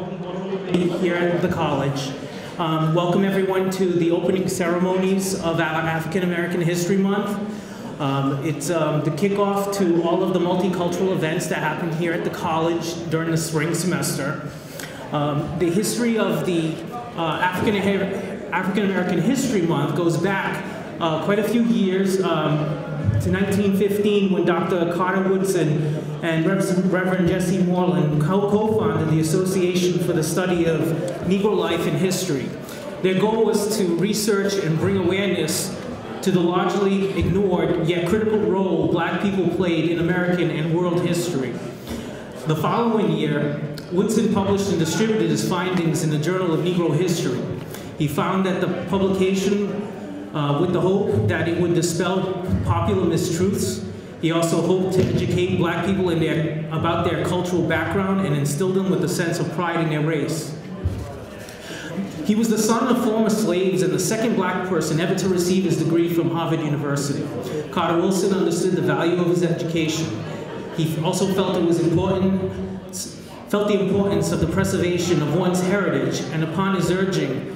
Here at the college. Welcome everyone to the opening ceremonies of our African American History Month. It's the kickoff to all of the multicultural events that happen here at the college during the spring semester. The history of the African American History Month goes back quite a few years to 1915 when Dr. Carter Woodson and Reverend Jesse Moreland co-founded the Association for the Study of Negro Life and History. Their goal was to research and bring awareness to the largely ignored yet critical role Black people played in American and world history. The following year, Woodson published and distributed his findings in the Journal of Negro History. He found that the publication with the hope that it would dispel popular mistruths. He also hoped to educate Black people about their cultural background and instill them with a sense of pride in their race. He was the son of former slaves and the second Black person ever to receive his degree from Harvard University. Carter Woodson understood the value of his education. He also felt the importance of the preservation of one's heritage, and upon his urging,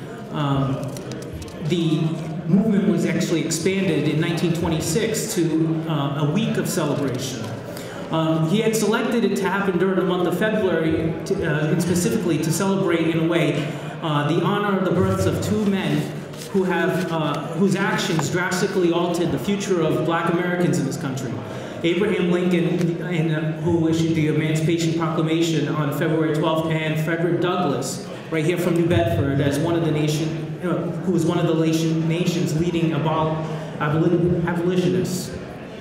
the movement was actually expanded in 1926 to a week of celebration. He had selected it to happen during the month of February, and specifically to celebrate, in a way, the honor of the births of two men who whose actions drastically altered the future of Black Americans in this country. Abraham Lincoln, who issued the Emancipation Proclamation on February 12th, and Frederick Douglass, right here from New Bedford, as one of the who was one of the nation's leading abolitionists.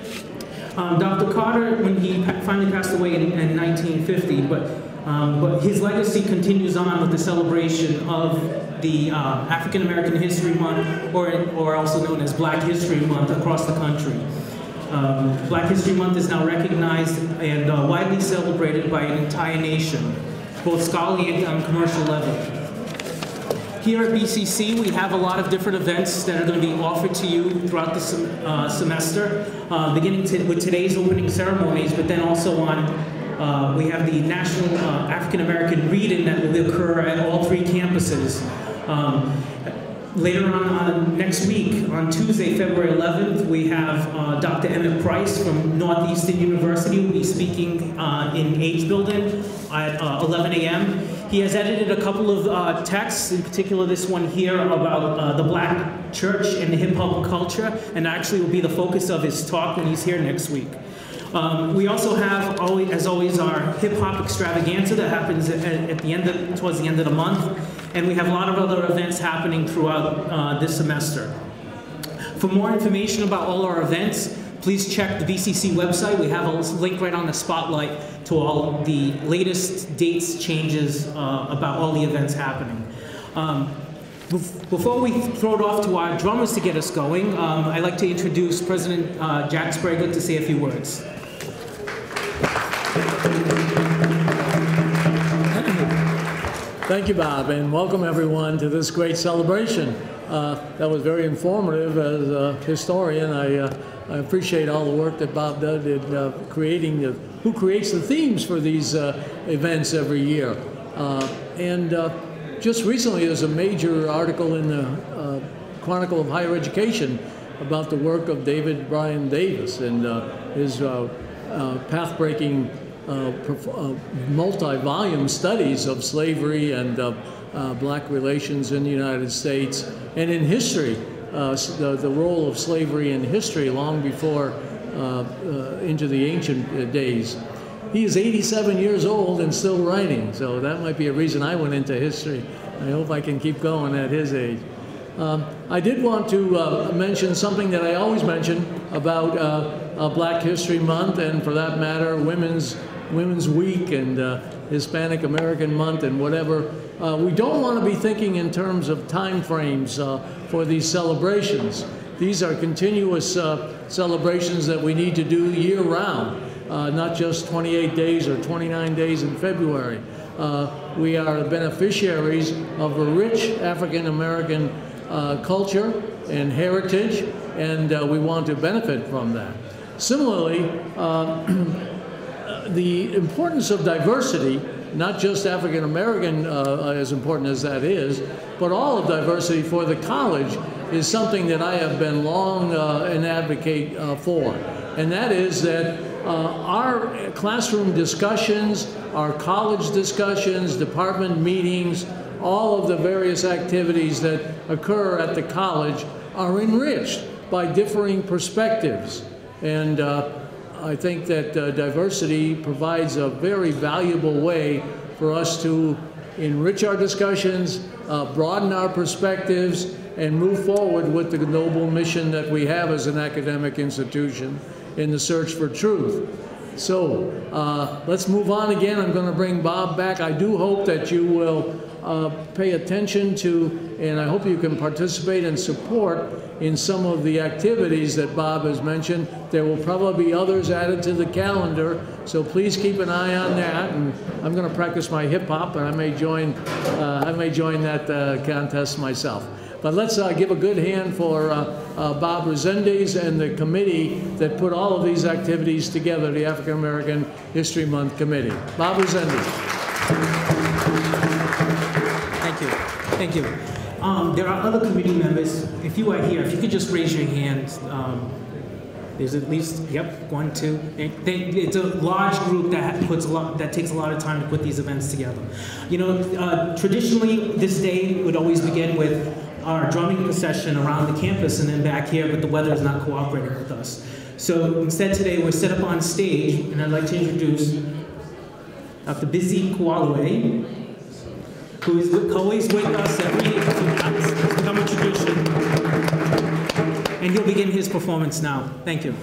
Dr. Carter, when he finally passed away in 1950, but his legacy continues on with the celebration of the African American History Month, or also known as Black History Month, across the country. Black History Month is now recognized and widely celebrated by an entire nation, both scholarly and on commercial level. Here at BCC, we have a lot of different events that are going to be offered to you throughout the semester, beginning with today's opening ceremonies, but then also on, we have the National African American Read-In that will occur at all three campuses. Later on next week, on Tuesday, February 11th, we have Dr. Emmett Price from Northeastern University who will be speaking in H Building at 11 a.m. He has edited a couple of texts, in particular this one here about the Black church and the hip-hop culture, and actually will be the focus of his talk when he's here next week. We also have, as always, our hip-hop extravaganza that happens towards the end of the month. And we have a lot of other events happening throughout this semester. For more information about all our events, please check the BCC website. We have a link right on the spotlight to all the latest dates, changes about all the events happening. Before we throw it off to our drummers to get us going, I'd like to introduce President Jack Sprague to say a few words. Thank you, Bob, and welcome everyone to this great celebration. That was very informative as a historian. I appreciate all the work that Bob did in creating who creates the themes for these events every year. Just recently, there's a major article in the Chronicle of Higher Education about the work of David Bryan Davis and his path-breaking multi-volume studies of slavery and Black relations in the United States and in history, the role of slavery in history long before into the ancient days. He is 87 years old and still writing, so that might be a reason I went into history. I hope I can keep going at his age. I did want to mention something that I always mention about Black History Month, and for that matter, Women's Week and Hispanic American Month and whatever. We don't want to be thinking in terms of time frames for these celebrations. These are continuous celebrations that we need to do year-round, not just 28 days or 29 days in February. We are the beneficiaries of a rich African American culture and heritage, and we want to benefit from that. Similarly, the importance of diversity not just African American, as important as that is, but all of diversity for the college is something that I have been long an advocate for. And that is that our classroom discussions, our college discussions, department meetings, all of the various activities that occur at the college are enriched by differing perspectives. And I think that diversity provides a very valuable way for us to enrich our discussions, broaden our perspectives, and move forward with the noble mission that we have as an academic institution in the search for truth. So let's move on again. I'm going to bring Bob back. I do hope that you will pay attention to, and I hope you can participate and support in some of the activities that Bob has mentioned. There will probably be others added to the calendar, so please keep an eye on that. And I'm going to practice my hip hop, and I may join that contest myself. But let's give a good hand for Bob Resendiz and the committee that put all of these activities together, the African American History Month Committee. Bob Resendiz. Thank you. Thank you. There are other committee members. If you are here, if you could just raise your hand. There's at least, yep, 1, 2. It's a large group that takes a lot of time to put these events together. You know, traditionally this day would always begin with our drumming procession around the campus and then back here, but the weather is not cooperating with us. So instead today we're set up on stage, and I'd like to introduce Dr. Bizzy Kualue, who is always with us every year. It's become a tradition. And he'll begin his performance now. Thank you.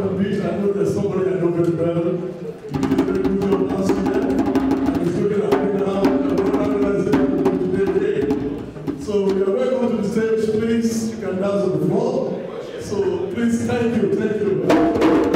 the beach, I know there's somebody I know very well. He did a very good job last year, and he's looking at me now, and what I'm today. So you are welcome to the stage, please. You can dance on the floor. So please, thank you, thank you.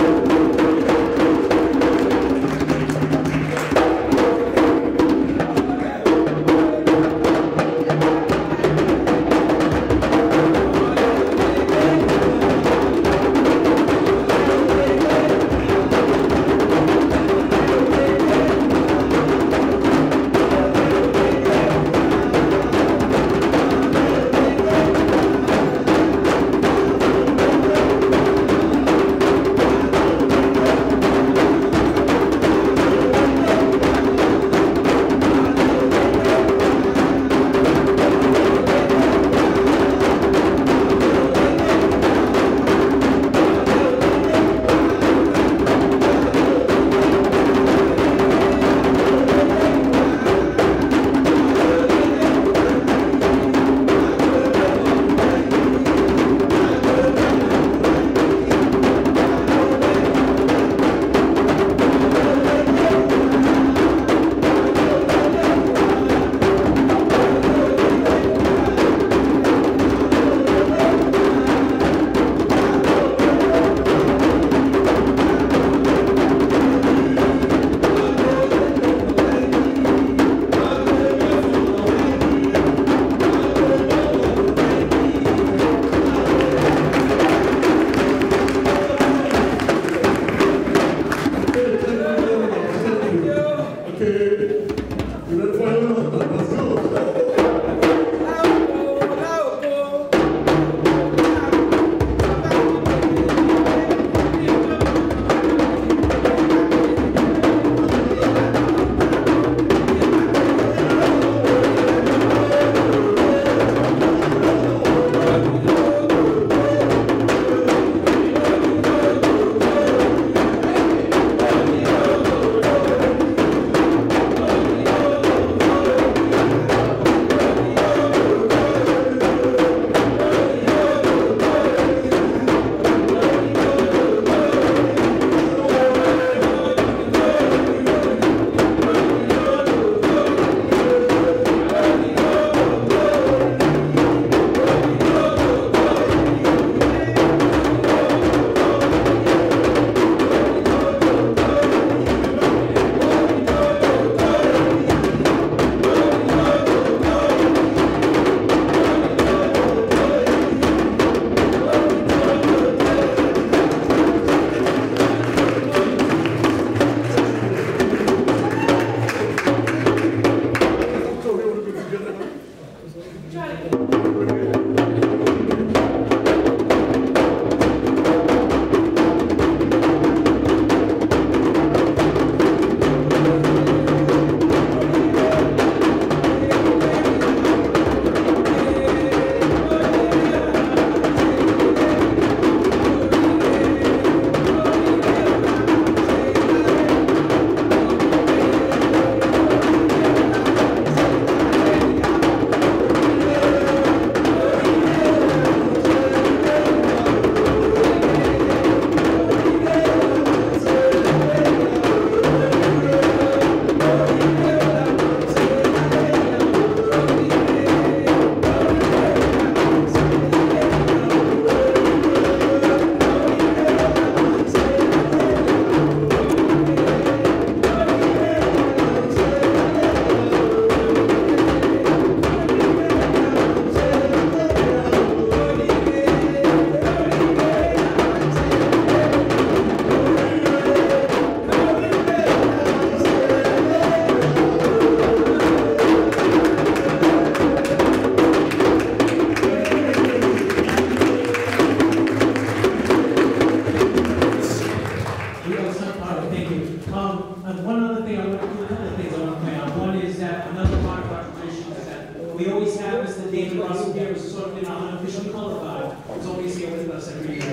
we always have is that David Russell here is sort of in our unofficial color guard. He's always here with us every year.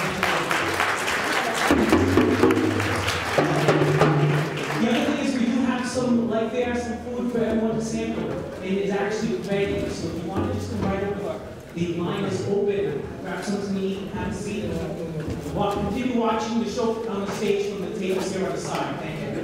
The other thing is we do have some light there, some food for everyone to sample. It is actually ready, so if you want to just come right over, the line is open, grab something to eat, have a seat. Continue watching the show on the stage from the tables here on the side. Thank you.